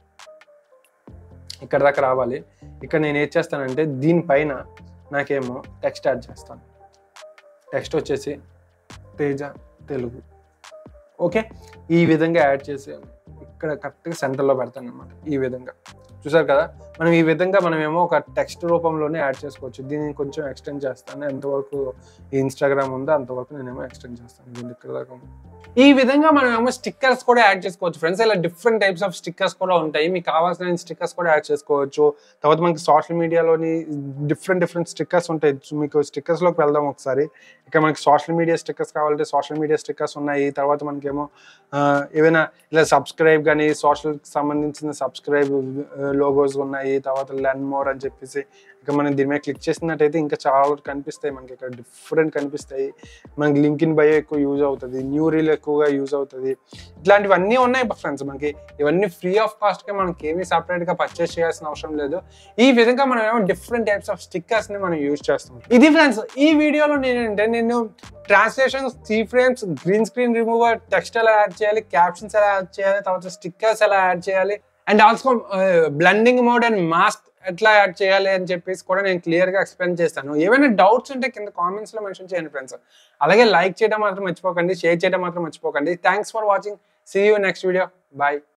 ఇక్కడ దాకా రావాలి. ఇక్కడ నేను ఏం చేస్తానంటే దీనిపైన నాకేమో టెక్స్ట్ యాడ్ చేస్తాను. టెక్స్ట్ వచ్చేసి తేజ తెలుగు. ఓకే, ఈ విధంగా యాడ్ చేసి ఇక్కడ కరెక్ట్గా సెంటర్లో పెడతాను అనమాట. ఈ విధంగా చూసారు కదా, మనం ఈ విధంగా మనమేమో ఒక టెక్స్ట్ రూపంలోనే యాడ్ చేసుకోవచ్చు. దీన్ని కొంచెం ఎక్స్టెండ్ చేస్తాను. ఎంతవరకు ఈ ఇన్స్టాగ్రామ్ ఉందో అంతవరకు నేనేమో ఎక్స్టెండ్ చేస్తాను. ఇక్కడ దాకా ఈ విధంగా మనం ఏమో స్టిక్కర్స్ కూడా యాడ్ చేసుకోవచ్చు ఫ్రెండ్స్. ఇలా డిఫరెంట్ టైప్స్ ఆఫ్ స్టిక్కర్స్ కూడా ఉంటాయి. మీకు కావాల్సిన స్టిక్కర్స్ కూడా యాడ్ చేసుకోవచ్చు. తర్వాత మనకి సోషల్ మీడియాలోని డిఫరెంట్ డిఫరెంట్ స్టిక్కర్స్ ఉంటాయి. మీకు స్టిక్కర్స్లోకి వెళ్దాం ఒకసారి. ఇక్కడ మనకి సోషల్ మీడియా స్టిక్కర్స్ కావాలంటే సోషల్ మీడియా స్టిక్కర్స్ ఉన్నాయి. తర్వాత మనకేమో ఏవైనా ఇలా సబ్స్క్రైబ్ కానీ సోషల్కి సంబంధించిన సబ్స్క్రైబ్ లోగోస్ ఉన్నాయి. తర్వాత లెర్న్ మోర్ అని చెప్పేసి ఇక మనం దీని మీద క్లిక్ చేసినట్టయితే ఇంకా చాలా కనిపిస్తాయి. మనకి ఇక్కడ డిఫరెంట్ కనిపిస్తాయి. మనకి లింక్ ఇన్ బయో ఎక్కువ యూజ్ అవుతుంది, న్యూ రీల్ ఎక్కువగా యూజ్ అవుతుంది. ఇట్లాంటివన్నీ ఉన్నాయి ఫ్రెండ్స్. మనకి ఇవన్నీ ఫ్రీ ఆఫ్ కాస్ట్గా మనకి ఏమీ సపరేట్గా పర్చేస్ చేయాల్సిన అవసరం లేదు. ఈ విధంగా మనం ఏమో డిఫరెంట్ టైప్స్ ఆఫ్ స్టిక్కర్స్ని మనం యూజ్ చేస్తాం. ఇది ఫ్రెండ్స్ ఈ వీడియోలో నేనంటే నేను translations, key frames, green screen remover, text ఎలా యాడ్ చేయాలి, క్యాప్షన్స్ ఎలా యాడ్ చేయాలి, తర్వాత స్టిక్కర్స్ ఎలా యాడ్ చేయాలి, and also blending mode and mask ఎట్లా యాడ్ చేయాలి అని చెప్పేసి కూడా నేను క్లియర్గా ఎక్స్ప్లెయిన్ చేస్తాను. ఏమైనా డౌట్స్ ఉంటే కింద కామెంట్స్లో మెన్షన్ చేయండి ఫ్రెండ్స్. అలాగే లైక్ చేయడం మాత్రం మర్చిపోకండి, షేర్ చేయడం మాత్రం మర్చిపోకండి. Thanks for watching. See you next video. Bye.